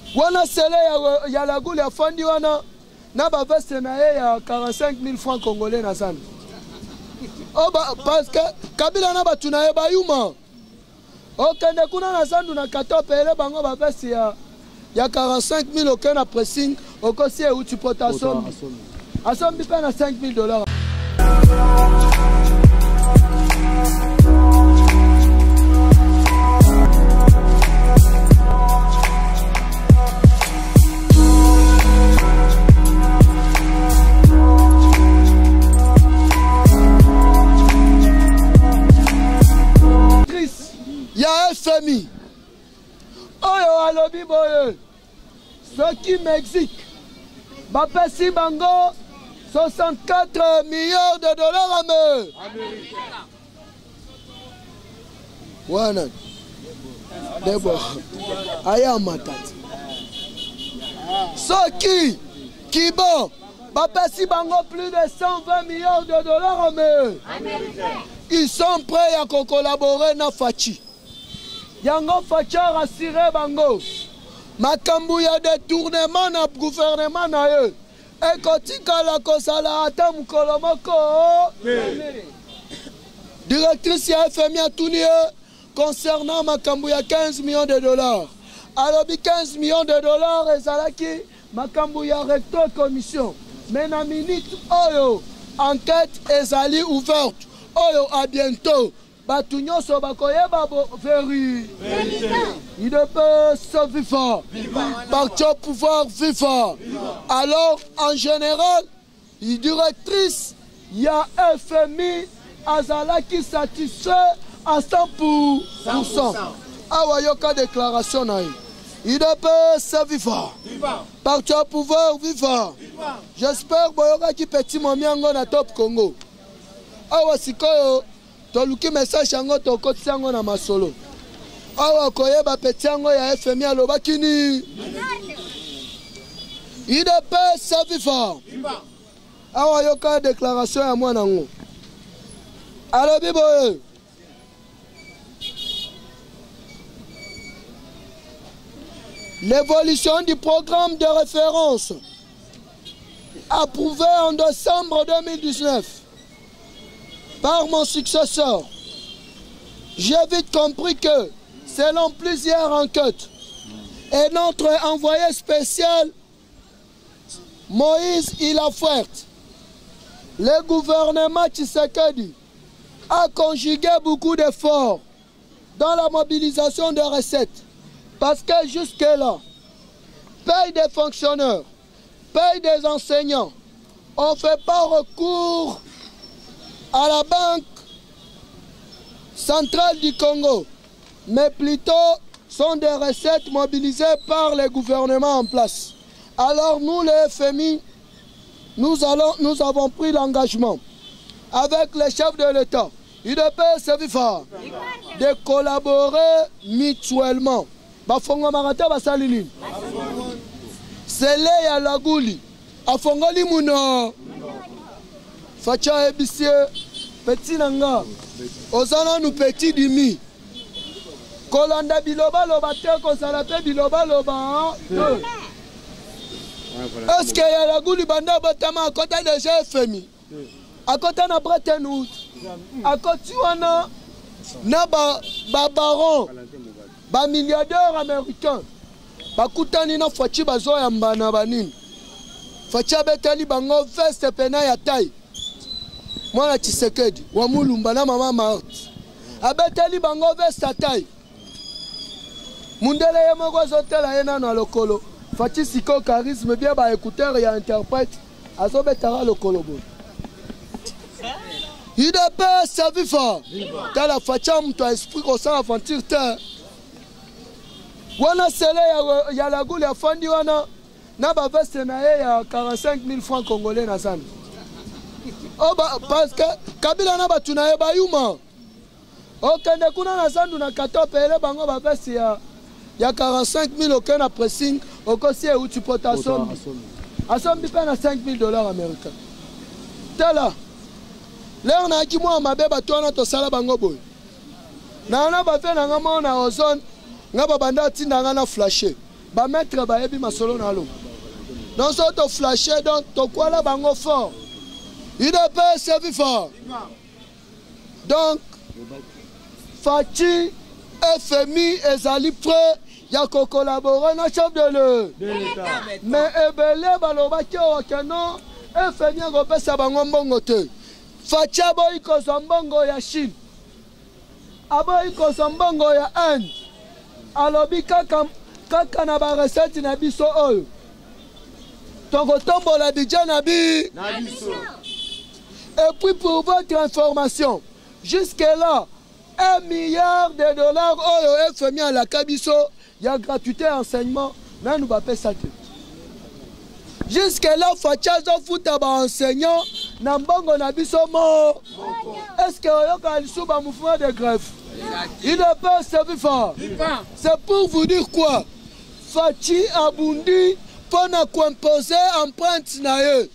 Wana sele ya la goule ya fandi wana na ba veste na ye ya 45 000 francs congolais na sana. Oh parce que Kabila na batu na ye bayuma. Okende kuna na sandu na katope ele bango ba veste ya 45 000 okena pressing okosi e uti potasom. Asombi pe na $5 000. Ya FMI oyo alobi boye soki Mexique bapesi bango 64 millions de dollars américains. Wana debo aya matati soki Kibo bapesi bango plus de 120 millions de dollars américains. Ils sont prêts à collaborer na Fachi. Yango Facha rassuré bango. Makambu ya détournement na gouvernement na ye. E kotika la kosala ata mukolo moko. Directrice ya FMI atuni concernant makambu ya 15 millions de dollars. Alobi 15 millions de dollars ezalaki makambu ya recto commission. Mais na minute oyo enquête ezali ouverte. Oyo à bientôt. Batunyo sobakoyeba veri. Il ne peut se vivre. Parti au pouvoir vivre. Alors, en général, la directrice, il y a FMI, Azala qui satisfait à 100%. Awayoka déclaration. Il ne peut se vivre. Parti au pouvoir vivre. J'espère que qui petit momiango na top Congo. Awasikoyo. Toluki message yango tokotisa yango na masolo. Awa koyeba peti yango ya FMI alobaki ni. Il ne peut se vivre. Awa yoka déclaration ya mwana ngo. Alobi boye. L'évolution du programme de référence approuvé en décembre 2019 par mon successeur, j'ai vite compris que, selon plusieurs enquêtes, et notre envoyé spécial, Moïse Ilafouert, le gouvernement Tshisekedi a conjugué beaucoup d'efforts dans la mobilisation des recettes, parce que jusque-là, paye des fonctionnaires, paye des enseignants, on ne fait pas recours à la Banque centrale du Congo, mais plutôt sont des recettes mobilisées par les gouvernements en place. Alors nous, les FMI, nous avons pris l'engagement avec les chefs de l'État, UDP Sevifa, de collaborer mutuellement. Bafongo Marata Basalini, Sele ya Laguli, Afongoli Muno. Facha ebisie petit nanga ozana nu petit dimi kolanda biloba loba te ko sala pe biloba loba est-ce que ya la guli banda batama à côté de FMI à côté na Bretton Woods à côté wana na ba baron ba milliardaires américains bakutani na Fachi bazo ya mbana banini Facha betali bango veste pena ya taille. Mwana Tshisekedi wa mulumba na mama Marti abeteli bango veste taille. Mundele ye moko zotela ye na lokolo Fachi siko charisme bien ba écouteur ya interprète azobetara lokolo bo. Il ne peut se vivre. Tala Facha mtu esprit ko sa aventure te. Wana sele ya la goule ya fandi wana na ba veste na ye ya 45 000 francs congolais na sana. Oh parce que Kabila na batu na ye bayuma. Okende kuna na sandu na katope ele bango ba veste ya 45 000 okena pressing okosi e uti potasom. Asombi pe na $5 américains. Tala. Leo na ki mwa mabe batu wana to sala bango boy. Na ba fe na ngamo na ozone ngaba banda tinda nga na flasher. ba maître ba yebi masolo na lo. Donc ça to flasher donc to quoi là bango fort. Il ne peut servir fort. Donc Fachi FMI ezali prêt ya ko collaborer na chef de l'État. Mais ebele balobaki o non FMI go pesa bango mbongo te. Fachi aboyi ko mbongo ya Chine. Aboyi ko mbongo ya Inde. Alobi kaka na ba recette na biso oyo. Toko tombola budget na biso. Et puis pour votre information, jusque-là, 1 milliard de dollars oyo FMI à la Kabiso, il y a gratuité enseignement, mais nous va pas ça. Jusque-là, Fachazo Fouta ba enseignant, Nambongo Nabiso mort. Est-ce que oyo kalisu ba mouvement de grève? Il ne peut servir fort. C'est pour vous dire quoi? Fachi Abundi pour na composer empreinte na ye.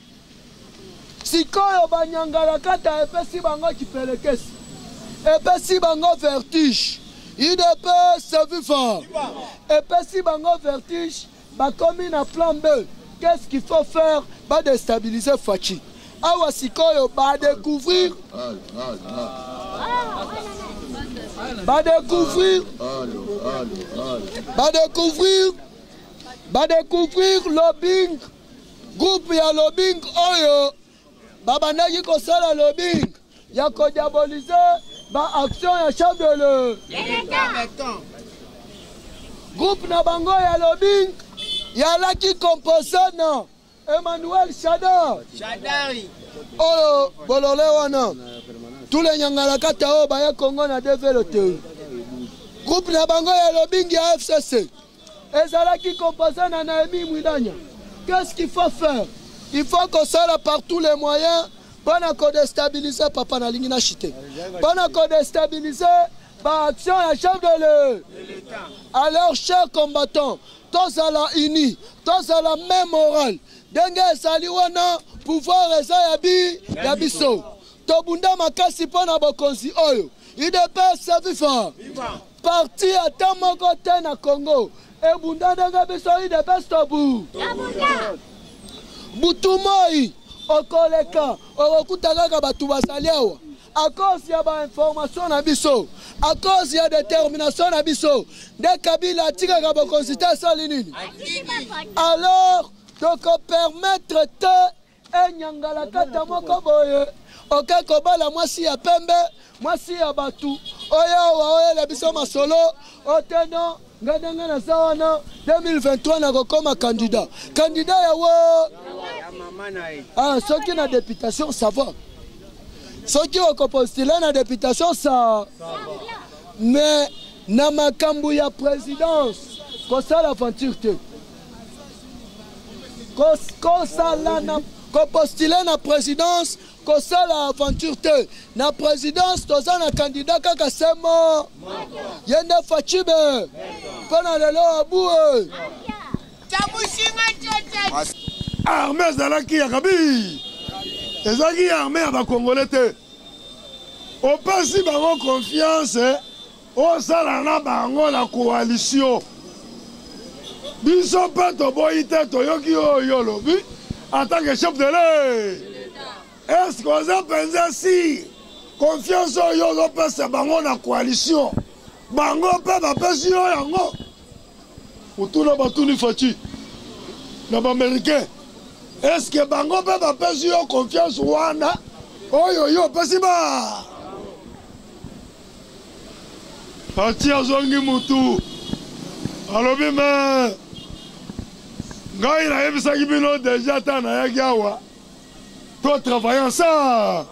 Sikoyo banyangala kata epesi bango kipelekesi. Epesi bango vertige. Il ne peut servir fort. Epesi bango vertige. Bakomi na plan B. Qu'est-ce qu'il faut faire? Ba déstabiliser Fachi. Awa sikoyo ba découvrir. Va découvrir lobbying, groupe ya lobbying oyo, babandaki kosala lobbying, ya ko diaboliser ba action ya chef de l'État. Groupe na bango ya lobbying, ya laki composé na Emmanuel Shadari. Oyo bolole wana. Tous les Nyangalaka Tao Baya Congo na développé. Groupe na bango ya lobbying ya FCC. Ezala qui compose na Naemi Mwidanya. Qu'est-ce qu'il faut faire? Il faut qu'on soit par tous les moyens pour déstabiliser Papa Nalingi na chité. Pour déstabiliser par action la chef de l'État. Alors chers combattants, tous à la unis, tous à la même morale. Dengue Saliwana pouvoir eza ya biso. Tobunda makasi pona bokonzi oyo. Il ne peut servir fort. Parti à Tamoko na Congo. Et bunda denga biso il ne peut stobu. Butumoi okoleka okutaka ka batu basaliawa. À cause y a ba information na biso. À cause y a détermination na biso. De Kabila tika ka bokonzi ta salinini. Alors donc permettre te enyangala kata moko boye. Ok, kobala mwasi ya pembe, mwasi ya batu. Oya la biso masolo, oteno, ngadanga na sawana, 2023 na kokoma candidat. Candidat ya wo. Ah, ceux qui na députation, ça va. Ceux qui ont postulé na députation, ça. Mais, na makambu ya présidence, kosa l'aventure te. Kosa la na, postulé na présidence, kosa l'aventure te. Na présidence, toza na candidat kaka semo. Yende Fachibe. Pona lelo aboué. Armée zalaki ya kabi. Ezaki armée ya Congolais te. O pasi bango confiance, o sala na bango la coalition. Biso pe toboyi te toyoki oyo lobi en tant que chef de l'État. Est-ce qu'on a pensé si confiance oyo zo pesa bango na coalition? Bango pe ba pesi yo yango. Utuna batuni Fachi. Na ba américain. Est-ce que bango pe ba pesi yo confiance wana? Oyo yo pesi ba. Fachi azongi mutu. Alobi me. Ngai na yebisaki bino déjà ta na yaki awa. Toi travaillant ça.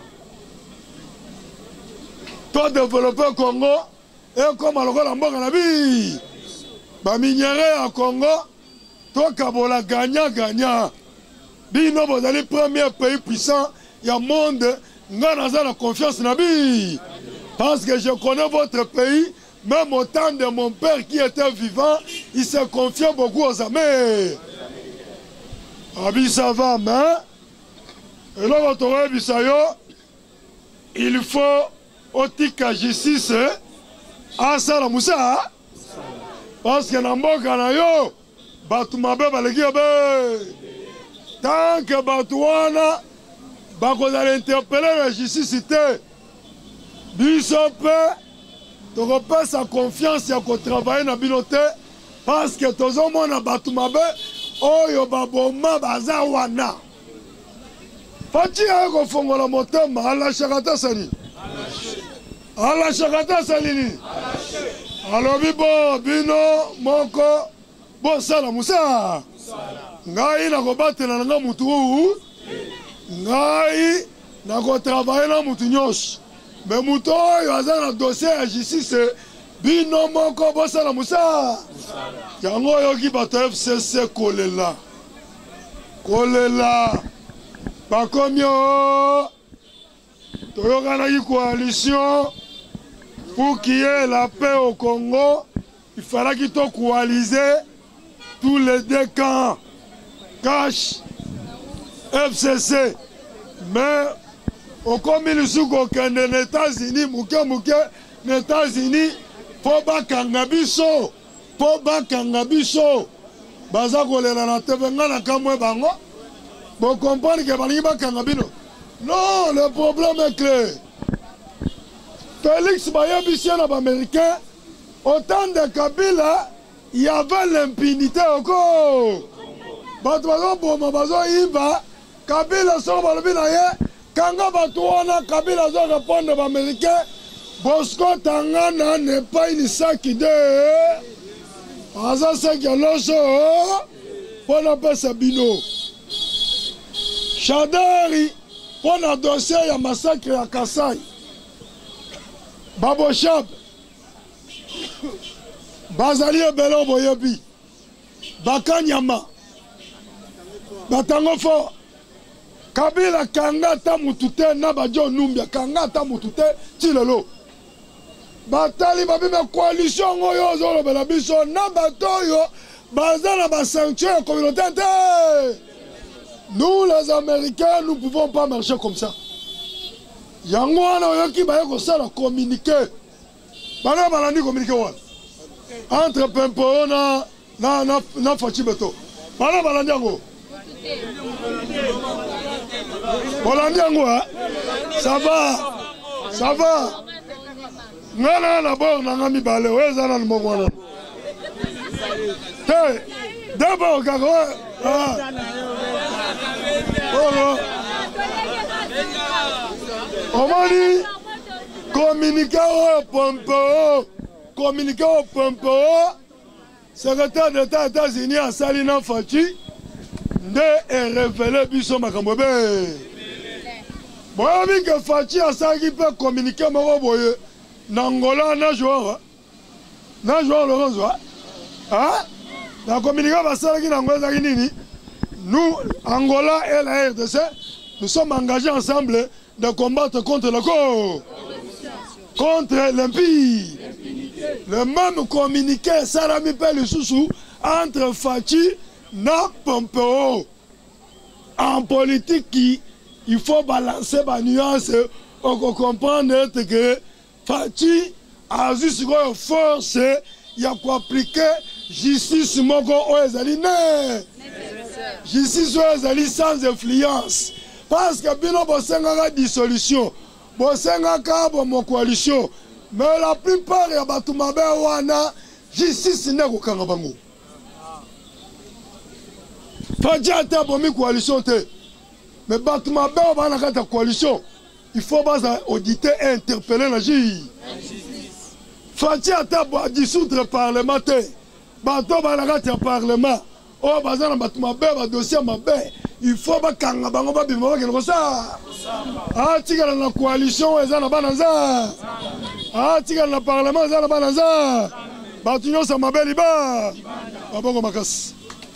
Toi développer Congo et comme alors la mboka na bi. Ba minéraux à Congo, toi kabola gagnant. Bino bozali premier pays puissant ya monde, nga naza la confiance na bi. Parce que je connais votre pays. Même au temps de mon père qui était vivant, il se confiait beaucoup aux armées. Abi ça va, mais et là, il faut otika justice à Salamoussa. parce que na mboka na yo bato mabe baleki be tant que bato wana bakozala interpele na justice te biso mpe tokopesa confiance ya kotravaille na bino te parce que tozomona bato mabe oyo baboma baza wana Fachi aye kofongola motema alashaka te salini alashaka te salini alobi bo bino moko bosala musa ngai nakobatela na nga mutu ngai nakotravaille na mutu nyonso me mutu oyo aza na dossier ya justice bino moko bosala musa yango oyoki bato FCC kolela bakomi o toyokanaki coalition pour qu'il y ait la paix au Congo. Il fallait qu'il soit coalisé tous les deux camps cash FCC mais au commun sous aucun des États-Unis les États-Unis pour bakanga biso baza kolela na tevenga na kamwe bango bon comprendre que balingi bakanga bino non le problème est clair Félix Bayabisi na américain autant de Kabila il y avait l'impunité encore bato bazo boma bazo iba Kabila so balobi na ye kanga bato wana Kabila zo répondre ba américain Bosco Tangana n'est pas une sac de Aza sac ya loso pour na pesa bino Chadari pour na dossier ya massacre ya Kasai Babo Chab Bazali Belo Boyebi Bakanyama Batango fo Kabila kanga ta mutute na bajo numbia kanga ta mutute tilelo Batali babi me coalition oyo zolo bela biso na batoyo bazana ba sanction communautaire. Nous les Américains nous pouvons pas marcher comme ça. Yango wana oyoki ba yeko sala communiquer. Bana balandi communiquer wana. Entre Pempo na Fachi Beto. Bana balandi yango. Bolandi yango hein? Ça va. Ngana na bord na ngami bale weza na mbongwana. Hey, d'abord kako Omani communiquer au Pompo secrétaire d'État des États-Unis à Salina Fachi de révéler biso makambo be. Boyabi que Fachi a ça qui peut communiquer moko boye. Nangola na joueur Lorenzo hein na communiquer basala ki nangola ki nini nous Angola et la RDC nous sommes engagés ensemble de combattre contre l'impunité le même communiqué Salami Pele Soussou entre Fachi na Pompeo en politique il faut balancer la nuance pour comprendre que Fachi a juste une force, il y a quoi appliquer justice moko oezali ne. Justice oezali sans influence. Parce que bino bosenga dissolution, bosenga bomo coalition, mais la plupart ya batu mabe wana justice ne ko kanga bango. Fachi ata bomi coalition te. Mais batu mabe wana kata coalition. Il faut auditer et interpeller la justice. Fachi ata dissoudre le parlement. Bato balagati ya parlement. Oh bazana batu mabe ba dossier mabe. Il faut kanga bango ba bima ba ça. Ah tigala na coalition ezana bananza. Ah tigala na parlement ezana bananza. Batu nyosa mabe liba. Babongo makasi.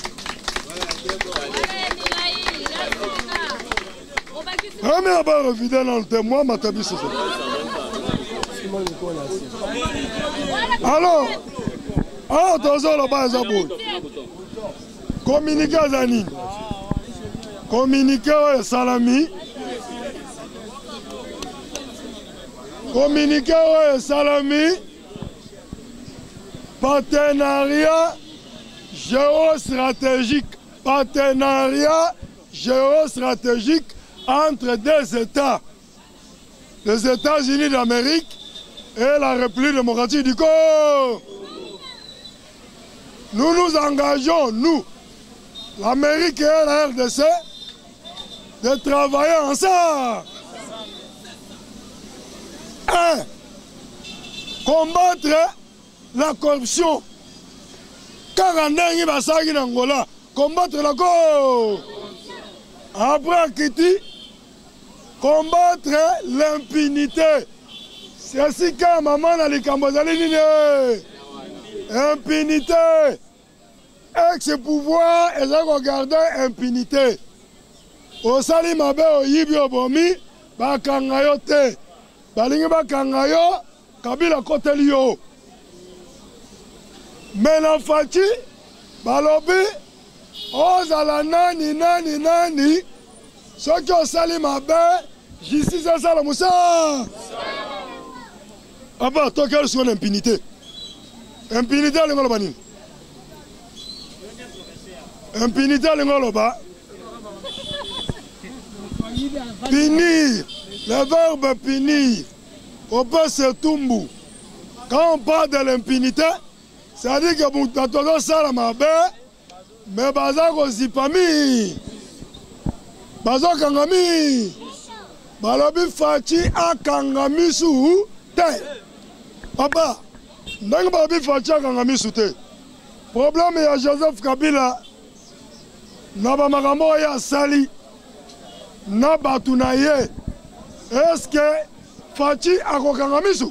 Jamais à part fidèle dans le témoin, ma tabi c'est ça. Alors, attention là-bas, Zabou. Communiquer à Zani. Communiquer à Salami. Communiquer à Salami. partenariat géostratégique. Partenariat géostratégique entre deux États. Les États-Unis d'Amérique et la République démocratique du Congo. Nous nous engageons, nous, l'Amérique et la RDC, de travailler ensemble. Un, combattre la corruption. Car en Angola, combattre la corruption. Après Kitty, combattre l'impunité. C'est ainsi que maman a les Cambodgiens. Impunité. Ex-pouvoir, et là, regardez impunité. Au sali mabe au yibi obomi, bakangayo te. Balingi bakangayo, kabila kotelio. Mena fachi, balobi, ozala nani, soki osali mabe, justice asala musa. Aba, toi quelle soit l'impunité? Impunité, l'engolo bani. Impunité, l'engolo ba. Punir, le verbe punir, au se tumbu. Quand on parle de l'impunité, ça dit que Moutatozo Salamabe, mais Bazako Zipami, Bazako Kangami, Balobi Fachi a Kangami sou te. Papa, n'est-ce pas Balobi Fachi a Kangami sou te? Problème il y a Joseph Kabila, Naba Magambo ya Sali. Nabatunaye, est-ce que Fachi a Kangamisu?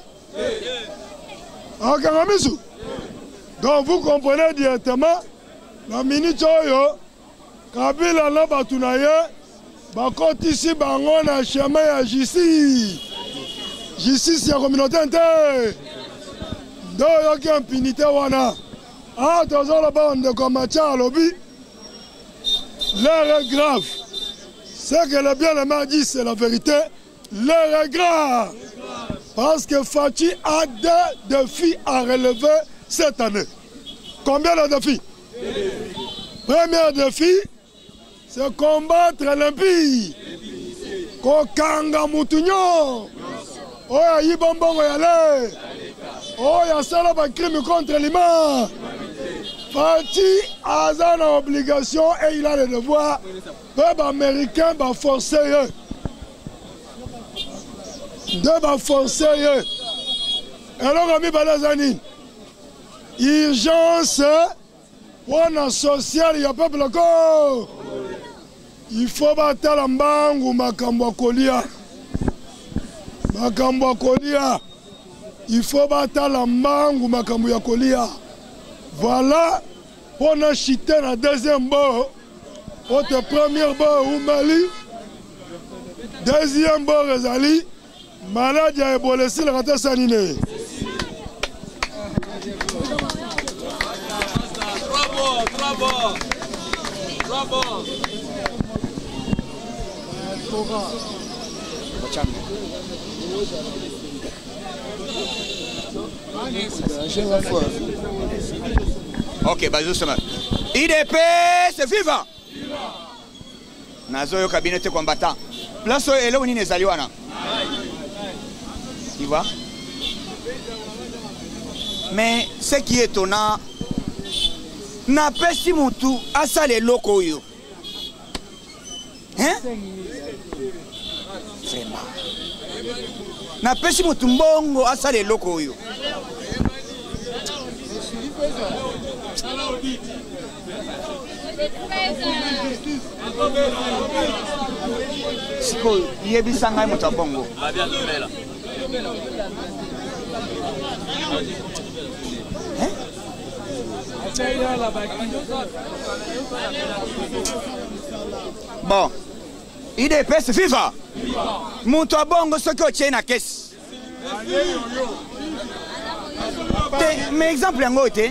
A Kangamisu? Donc vous comprenez directement, la minute oyo, Kabila Nabatunaye, bakot ici bango na chemin ya justice. Justice ya communauté entière. Donc il y a impunité wana. Ah, toujours la bande de combatants à lobby. L'heure est grave. Ce que le bien le m'a dit, c'est la vérité. L'heure est grave. Parce que Fachi a deux défis à relever cette année. Combien de défis? Premier défi, c'est combattre l'impie. Kokanga Moutougnon. Oh, il y a bonbon yale. Oh, il y a ça un crime contre l'humain. Fachi a une obligation et il a le devoir. Le peuple américain va forcer. Va forcer. Alors, ami Balazani, urgence, on social, il y a peuple encore. Il faut battre la banque ou Makambo Kolia. Makambo Kolia. Il faut battre la banque ou Makambo Kolia. Voilà, on a chité la deuxième bord. Votre première bord au Mali. Deuxième bord Rezali. Malade à Ebola, c'est le raté sanine. Bravo. Ok, bah justement. IDP, c'est vivant. Nazo yo cabinet combattant. Place est là où ni zaliwana. Tu vois? Mais ce qui est étonnant, n'a pas si mon tout à ça les locaux yo. Hein? Vraiment. N'a pas si mon tout mbongo à ça les locaux yo. Siko yebisanga moto bongo. Hein? Bon, IDP c'est viva. Moto bongo ce que tient na caisse. Mais exemple en côté.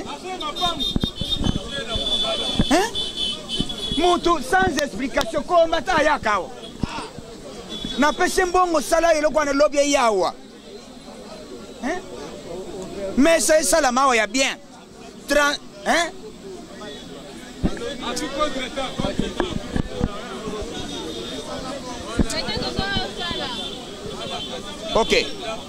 Hein? Moto sans explication combattant yakao. Na pese mbongo sala elo kwa lobby yawa. Hein? Mais c'est ça la mawa ya bien. 30 hein? Ok.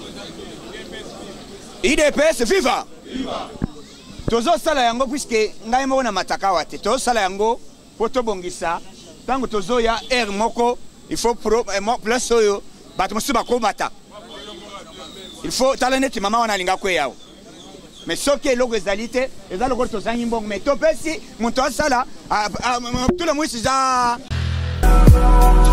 IDPS viva. Tozo sala yango puisque ngai moko na mataka wate. Tozo sala yango poto bongisa. Tango tozo ya air moko il faut place oyo bato musu bakobata. Il faut taleneti mama wana linga kwe yao. Mais soki eloko ezali te eza lokolo tozangi mbongo mais topesi moto asala tout le monde siza